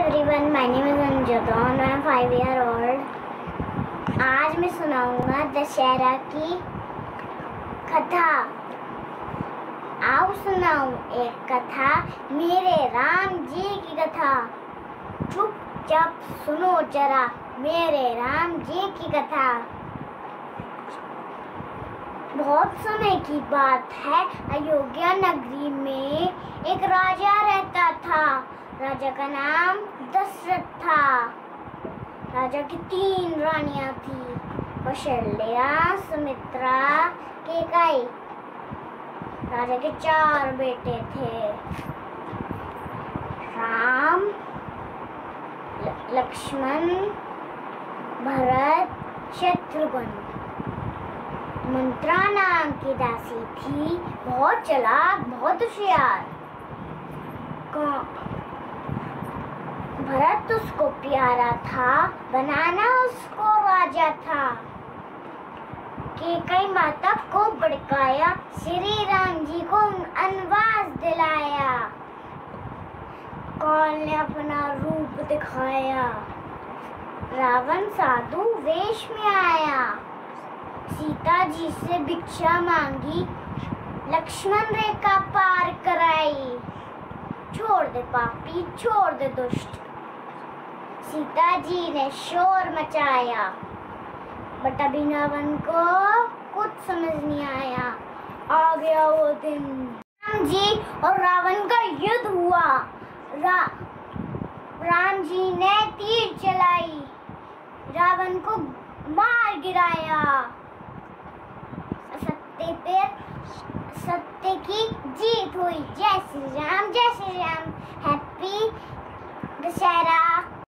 everyone, my name is Anjata and I am 5 years old. आज मैं सुनाऊंगा दशहरा की कथा। आओ सुनाऊं एक कथा, मेरे राम जी की कथा। चुपचाप सुनो जरा मेरे राम जी की कथा। बहुत समय की बात है, अयोध्या नगरी में एक राजा रहता था। राजा का नाम दशरथ था। राजा की 3 रानियां थी, कौशल्या, सुमित्रा, कैकेयी। राजा के 4 बेटे थे, राम, लक्ष्मण, भरत, शत्रुघ्न। मंत्रा नाम की दासी थी, बहुत चालाक, बहुत होशियार। भरत उसको प्यारा था, बनाना उसको राजा था। कैकेयी माता को भड़काया, श्री राम जी को वनवास दिलाया। काल ने अपना रूप दिखाया, रावण साधु वेश में आया। सीता जी से भिक्षा मांगी, लक्ष्मण रेखा पार कराई। छोड़ दे पापी, छोड़ दे दुष्ट, सीता जी ने शोर मचाया। बट अभी रावण को कुछ समझ नहीं आया। आ गया वो दिन, राम जी और रावण का युद्ध हुआ। राम जी ने तीर चलाई, रावण को मार गिराया। सत्य की जीत हुई। जय श्री राम, जय श्री राम। हैप्पी दशहरा।